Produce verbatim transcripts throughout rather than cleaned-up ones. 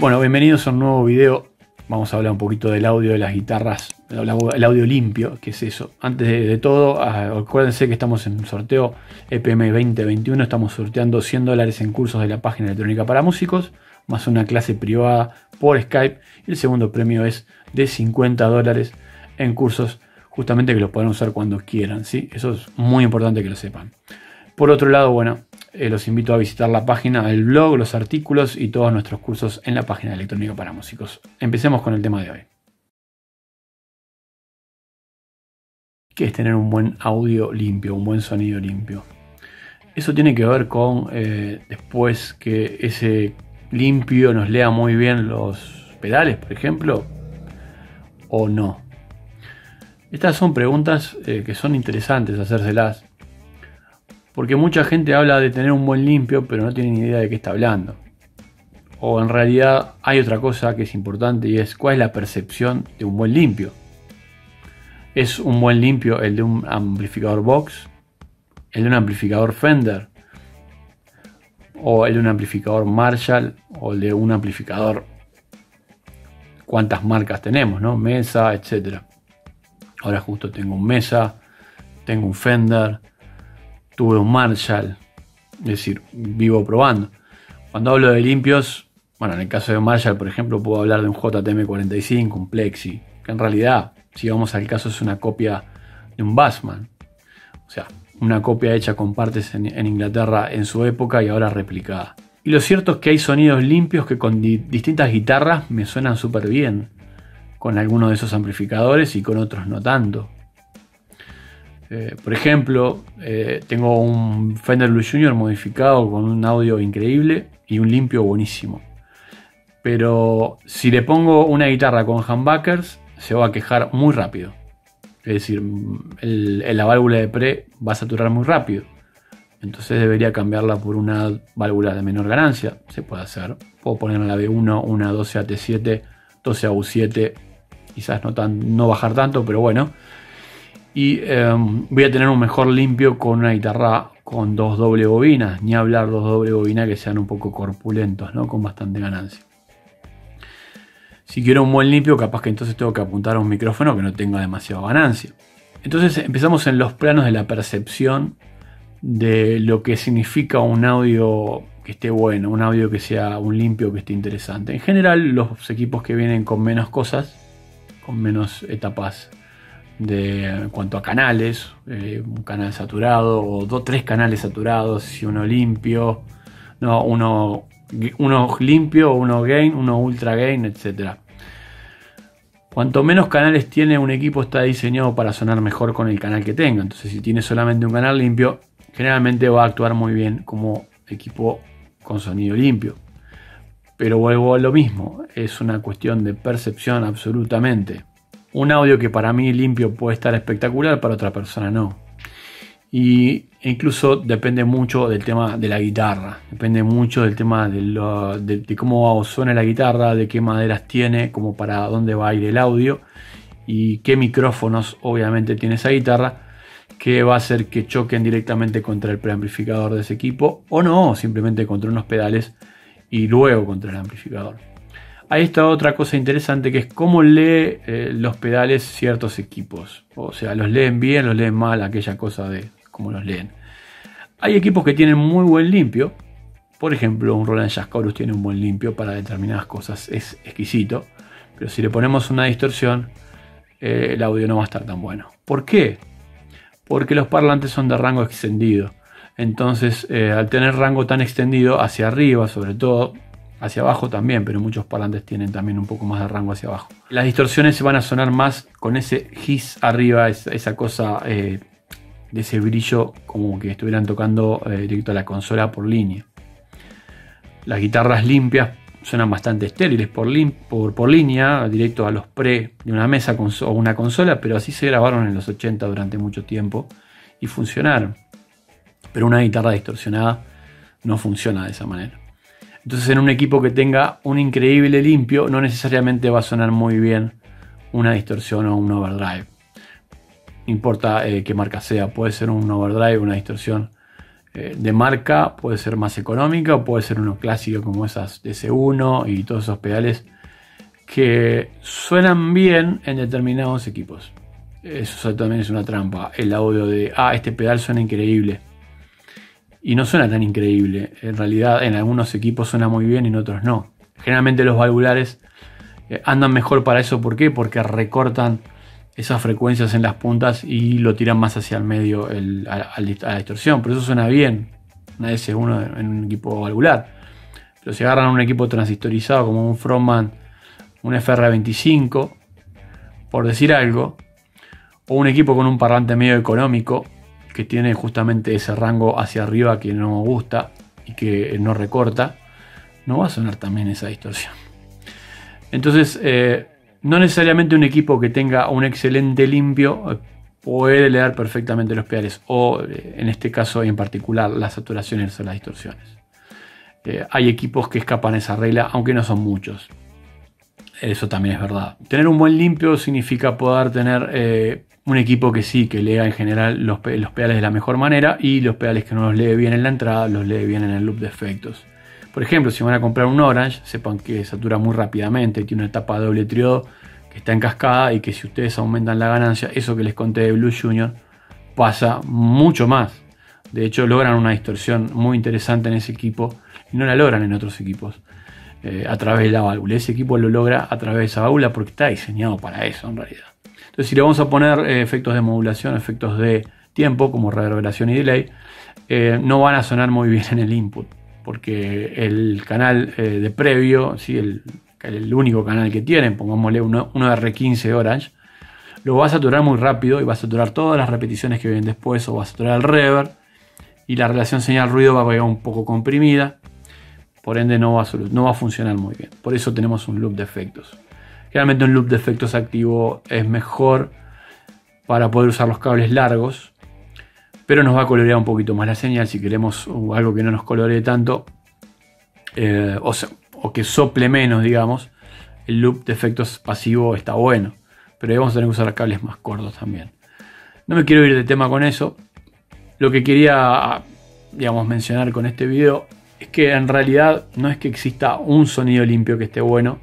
Bueno, bienvenidos a un nuevo video. Vamos a hablar un poquito del audio de las guitarras, el audio limpio, ¿qué es eso? Antes de, de todo, acuérdense que estamos en un sorteo E P M veinte veintiuno, estamos sorteando cien dólares en cursos de la página electrónica para músicos, más una clase privada por Skype, y el segundo premio es de cincuenta dólares en cursos, justamente que los pueden usar cuando quieran, ¿sí? Eso es muy importante que lo sepan. Por otro lado, bueno, eh, los invito a visitar la página, el blog, los artículos y todos nuestros cursos en la página electrónica para músicos. Empecemos con el tema de hoy. ¿Qué es tener un buen audio limpio, un buen sonido limpio? Eso tiene que ver con eh, después que ese limpio nos lea muy bien los pedales, por ejemplo, o no. Estas son preguntas eh, que son interesantes hacérselas, porque mucha gente habla de tener un buen limpio, pero no tiene ni idea de qué está hablando. O en realidad hay otra cosa que es importante, y es cuál es la percepción de un buen limpio. ¿Es un buen limpio el de un amplificador Vox? ¿El de un amplificador Fender? ¿O el de un amplificador Marshall? ¿O el de un amplificador? ¿Cuántas marcas tenemos, no? Mesa, etcétera. Ahora justo tengo un Mesa, tengo un Fender, tuve un Marshall, es decir, vivo probando. Cuando hablo de limpios, bueno, en el caso de Marshall, por ejemplo, puedo hablar de un J T M cuarenta y cinco, un Plexi, que en realidad, si vamos al caso, es una copia de un Bassman. O sea, una copia hecha con partes en, en Inglaterra en su época y ahora replicada. Y lo cierto es que hay sonidos limpios que con di distintas guitarras me suenan súper bien, con algunos de esos amplificadores y con otros no tanto. Eh, por ejemplo, eh, tengo un Fender Blue Junior modificado con un audio increíble y un limpio buenísimo. Pero si le pongo una guitarra con humbuckers, se va a quejar muy rápido. Es decir, el, el, la válvula de pre va a saturar muy rápido. Entonces debería cambiarla por una válvula de menor ganancia. Se puede hacer. Puedo poner la B uno, una doce A T siete, doce A U siete. Quizás no, tan, no bajar tanto, pero bueno. Y eh, voy a tener un mejor limpio con una guitarra con dos doble bobinas. Ni hablar dos doble bobinas que sean un poco corpulentos, ¿no? Con bastante ganancia. Si quiero un buen limpio, capaz que entonces tengo que apuntar a un micrófono que no tenga demasiada ganancia. Entonces empezamos en los planos de la percepción de lo que significa un audio que esté bueno, un audio que sea un limpio que esté interesante. En general, los equipos que vienen con menos cosas, con menos etapas de en cuanto a canales, eh, un canal saturado o dos, tres canales saturados y uno limpio, no, uno, uno limpio, uno gain, uno ultra gain, etcétera. Cuanto menos canales tiene un equipo, está diseñado para sonar mejor con el canal que tenga. Entonces, si tiene solamente un canal limpio, generalmente va a actuar muy bien como equipo con sonido limpio. Pero vuelvo a lo mismo, es una cuestión de percepción absolutamente. Un audio que para mí limpio puede estar espectacular, para otra persona no. Y incluso depende mucho del tema de la guitarra. Depende mucho del tema de, lo, de, de cómo suena la guitarra, de qué maderas tiene, como para dónde va a ir el audio. Y qué micrófonos obviamente tiene esa guitarra, que va a hacer que choquen directamente contra el preamplificador de ese equipo. O no, simplemente contra unos pedales y luego contra el amplificador. Ahí está otra cosa interesante, que es cómo lee eh, los pedales ciertos equipos. O sea, los leen bien, los leen mal, aquella cosa de cómo los leen. Hay equipos que tienen muy buen limpio. Por ejemplo, un Roland Jazz Chorus tiene un buen limpio para determinadas cosas. Es exquisito. Pero si le ponemos una distorsión, eh, el audio no va a estar tan bueno. ¿Por qué? Porque los parlantes son de rango extendido. Entonces, eh, al tener rango tan extendido hacia arriba, sobre todo, hacia abajo también, pero muchos parlantes tienen también un poco más de rango hacia abajo. Las distorsiones se van a sonar más con ese hiss arriba, esa, esa cosa eh, de ese brillo, como que estuvieran tocando eh, directo a la consola por línea. Las guitarras limpias suenan bastante estériles por, por, por línea, directo a los pre de una mesa o una consola, pero así se grabaron en los ochenta durante mucho tiempo y funcionaron. Pero una guitarra distorsionada no funciona de esa manera. Entonces, en un equipo que tenga un increíble limpio, no necesariamente va a sonar muy bien una distorsión o un overdrive. No importa eh, qué marca sea, puede ser un overdrive, una distorsión eh, de marca, puede ser más económica o puede ser uno clásico como esas D C uno y todos esos pedales que suenan bien en determinados equipos. Eso también es una trampa, el audio de ah, este pedal suena increíble y no suena tan increíble. En realidad en algunos equipos suena muy bien y en otros no. Generalmente los valvulares eh, andan mejor para eso. ¿Por qué? Porque recortan esas frecuencias en las puntas y lo tiran más hacia el medio el, a, a la distorsión. Por eso suena bien una D S uno en un equipo valvular. Pero si agarran un equipo transistorizado como un Frontman, un F R veinticinco, por decir algo, o un equipo con un parlante medio económico que tiene justamente ese rango hacia arriba que no gusta y que no recorta, no va a sonar también esa distorsión. Entonces, eh, no necesariamente un equipo que tenga un excelente limpio puede leer perfectamente los pedales, o eh, en este caso en particular las saturaciones o las distorsiones. Eh, hay equipos que escapan esa regla, aunque no son muchos. Eso también es verdad. Tener un buen limpio significa poder tener eh, un equipo que sí, que lea en general los, los pedales de la mejor manera, y los pedales que no los lee bien en la entrada, los lee bien en el loop de efectos. Por ejemplo, si van a comprar un Orange, sepan que satura muy rápidamente, tiene una tapa de doble triodo que está en cascada y que si ustedes aumentan la ganancia, eso que les conté de Blue Junior pasa mucho más. De hecho, logran una distorsión muy interesante en ese equipo y no la logran en otros equipos eh, a través de la válvula. Ese equipo lo logra a través de esa válvula porque está diseñado para eso en realidad. Entonces, si le vamos a poner eh, efectos de modulación, efectos de tiempo como reverberación y delay, eh, no van a sonar muy bien en el input, porque el canal eh, de previo, ¿sí? el, el único canal que tienen, pongámosle uno, uno R quince Orange, lo va a saturar muy rápido y va a saturar todas las repeticiones que vienen después, o va a saturar el reverb, y la relación señal-ruido va a quedar un poco comprimida, por ende no va, a, no va a funcionar muy bien. Por eso tenemos un loop de efectos. Generalmente un loop de efectos activo es mejor para poder usar los cables largos, pero nos va a colorear un poquito más la señal. Si queremos algo que no nos coloree tanto, eh, o, sea, o que sople menos, digamos, el loop de efectos pasivo está bueno, pero ahí vamos a tener que usar cables más cortos también. No me quiero ir de tema con eso. Lo que quería, digamos, mencionar con este video es que en realidad no es que exista un sonido limpio que esté bueno.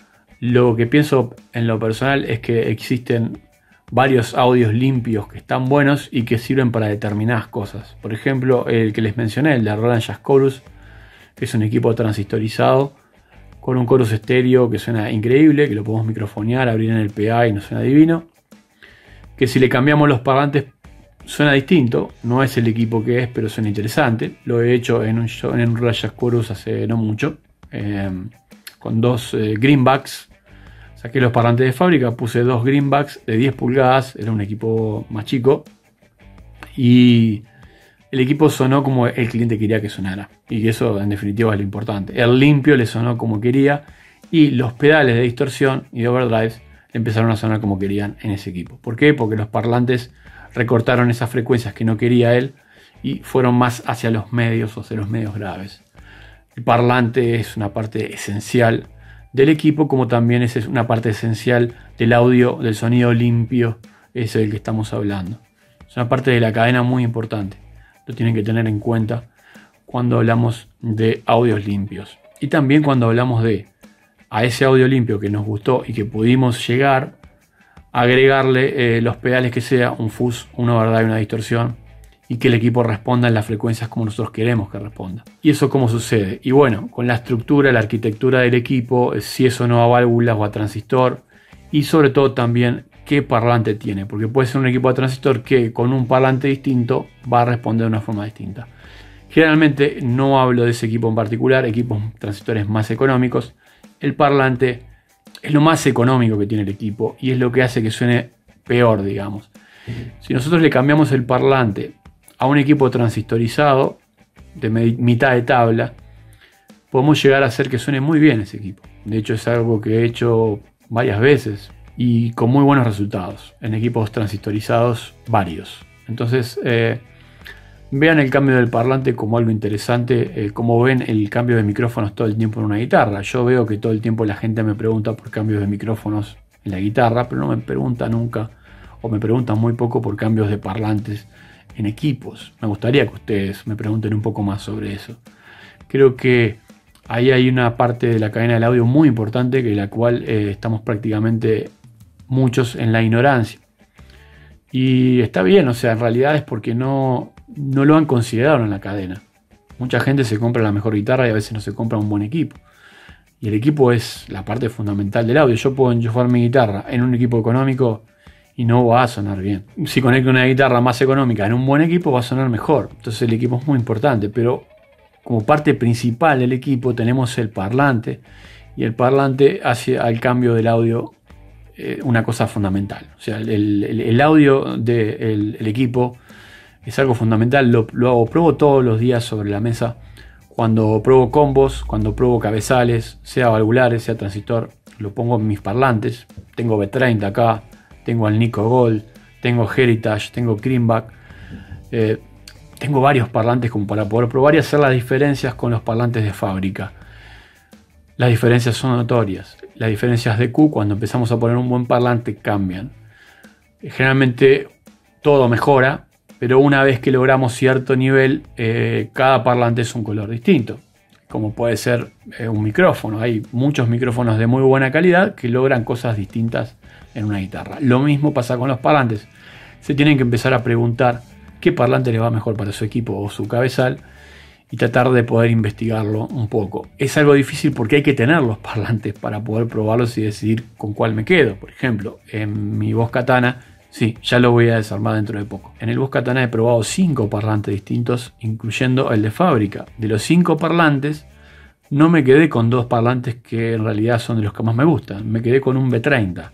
Lo que pienso en lo personal es que existen varios audios limpios que están buenos y que sirven para determinadas cosas. Por ejemplo, el que les mencioné, el de Roland Jazz Chorus, que es un equipo transistorizado con un chorus estéreo que suena increíble, que lo podemos microfonear, abrir en el P A y nos suena divino. Que si le cambiamos los parlantes suena distinto, no es el equipo que es, pero suena interesante. Lo he hecho en un show, en un Roland Jazz Chorus hace no mucho, eh, con dos eh, greenbacks. Saqué los parlantes de fábrica, puse dos greenbacks de diez pulgadas, era un equipo más chico, y el equipo sonó como el cliente quería que sonara, y eso en definitiva es lo importante. El limpio le sonó como quería, y los pedales de distorsión y de overdrives empezaron a sonar como querían en ese equipo. ¿Por qué? Porque los parlantes recortaron esas frecuencias que no quería él y fueron más hacia los medios o hacia los medios graves. El parlante es una parte esencial del equipo, como también es una parte esencial del audio, del sonido limpio, ese del que estamos hablando. Es una parte de la cadena muy importante. Lo tienen que tener en cuenta cuando hablamos de audios limpios. Y también cuando hablamos de a ese audio limpio que nos gustó y que pudimos llegar, agregarle eh, los pedales que sea un fuzz, una overdrive, una distorsión, y que el equipo responda en las frecuencias como nosotros queremos que responda. ¿Y eso cómo sucede? Y bueno, con la estructura, la arquitectura del equipo, si es o no a válvulas o a transistor, y sobre todo también qué parlante tiene, porque puede ser un equipo de transistor que con un parlante distinto va a responder de una forma distinta. Generalmente no hablo de ese equipo en particular, equipos transistores más económicos. El parlante es lo más económico que tiene el equipo y es lo que hace que suene peor, digamos. Si nosotros le cambiamos el parlante a un equipo transistorizado de mitad de tabla, podemos llegar a hacer que suene muy bien ese equipo. De hecho, es algo que he hecho varias veces y con muy buenos resultados en equipos transistorizados varios. Entonces, eh, vean el cambio del parlante como algo interesante, eh, como ven el cambio de micrófonos todo el tiempo en una guitarra. Yo veo que todo el tiempo la gente me pregunta por cambios de micrófonos en la guitarra, pero no me pregunta nunca, o me preguntan muy poco por cambios de parlantes en equipos. Me gustaría que ustedes me pregunten un poco más sobre eso. Creo que ahí hay una parte de la cadena del audio muy importante, que la cual eh, estamos prácticamente muchos en la ignorancia. Y está bien, o sea, en realidad es porque no, no lo han considerado en la cadena. Mucha gente se compra la mejor guitarra y a veces no se compra un buen equipo. Y el equipo es la parte fundamental del audio. Yo puedo enchufar mi guitarra en un equipo económico y no va a sonar bien. Si conecto una guitarra más económica en un buen equipo, va a sonar mejor. Entonces el equipo es muy importante, pero como parte principal del equipo tenemos el parlante, y el parlante hace al cambio del audio eh, una cosa fundamental. O sea, el, el, el audio del el equipo es algo fundamental. Lo, lo hago, pruebo todos los días sobre la mesa. Cuando pruebo combos, cuando pruebo cabezales, sea valvulares, sea transistor, lo pongo en mis parlantes. Tengo B treinta acá, tengo al Nico Gold, tengo Heritage, tengo Greenback. Eh, tengo varios parlantes como para poder probar y hacer las diferencias con los parlantes de fábrica. Las diferencias son notorias. Las diferencias de Q, cuando empezamos a poner un buen parlante, cambian. Generalmente todo mejora, pero una vez que logramos cierto nivel, eh, cada parlante es un color distinto. Como puede ser eh, un micrófono. Hay muchos micrófonos de muy buena calidad que logran cosas distintas en una guitarra. Lo mismo pasa con los parlantes. Se tienen que empezar a preguntar qué parlante le va mejor para su equipo o su cabezal y tratar de poder investigarlo un poco. Es algo difícil porque hay que tener los parlantes para poder probarlos y decidir con cuál me quedo. Por ejemplo, en mi Boss Katana, sí, ya lo voy a desarmar dentro de poco. En el Boss Katana he probado cinco parlantes distintos, incluyendo el de fábrica. De los cinco parlantes, no me quedé con dos parlantes que en realidad son de los que más me gustan. Me quedé con un B treinta.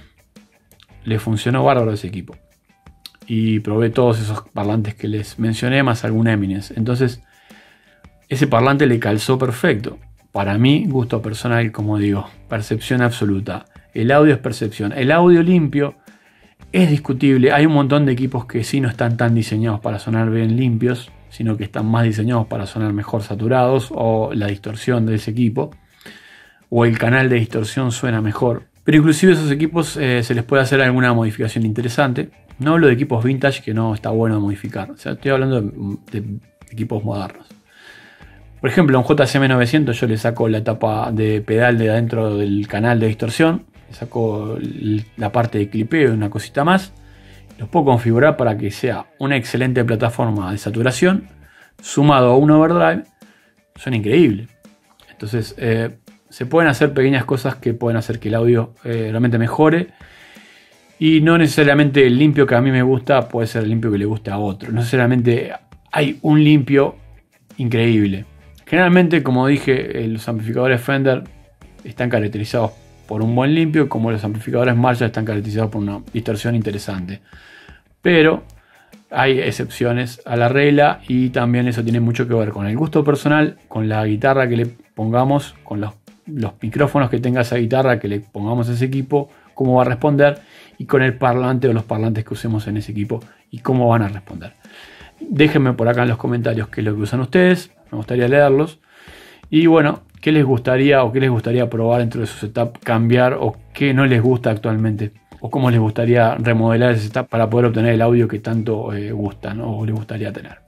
Le funcionó bárbaro ese equipo. Y probé todos esos parlantes que les mencioné, más algún Eminence. Entonces, ese parlante le calzó perfecto. Para mí, gusto personal, como digo, percepción absoluta. El audio es percepción. El audio limpio es discutible. Hay un montón de equipos que sí no están tan diseñados para sonar bien limpios, sino que están más diseñados para sonar mejor saturados, o la distorsión de ese equipo, o el canal de distorsión suena mejor. Pero inclusive esos equipos eh, se les puede hacer alguna modificación interesante. No hablo de equipos vintage que no está bueno modificar. O sea, estoy hablando de, de equipos modernos. Por ejemplo, a un J C M novecientos yo le saco la tapa de pedal de adentro del canal de distorsión. Le saco la parte de clipeo y una cosita más. Los puedo configurar para que sea una excelente plataforma de saturación, sumado a un overdrive. Suena increíble. Entonces, eh, se pueden hacer pequeñas cosas que pueden hacer que el audio eh, realmente mejore. Y no necesariamente el limpio que a mí me gusta puede ser el limpio que le guste a otro. No necesariamente hay un limpio increíble. Generalmente, como dije, los amplificadores Fender están caracterizados por un buen limpio, como los amplificadores Marshall están caracterizados por una distorsión interesante. Pero hay excepciones a la regla, y también eso tiene mucho que ver con el gusto personal, con la guitarra que le pongamos, con los, los micrófonos que tenga esa guitarra, que le pongamos a ese equipo, cómo va a responder, y con el parlante o los parlantes que usemos en ese equipo y cómo van a responder. Déjenme por acá en los comentarios qué es lo que usan ustedes, me gustaría leerlos. Y bueno, qué les gustaría o qué les gustaría probar dentro de su setup, cambiar, o qué no les gusta actualmente, o cómo les gustaría remodelar ese setup para poder obtener el audio que tanto eh, gustan o les gustaría tener.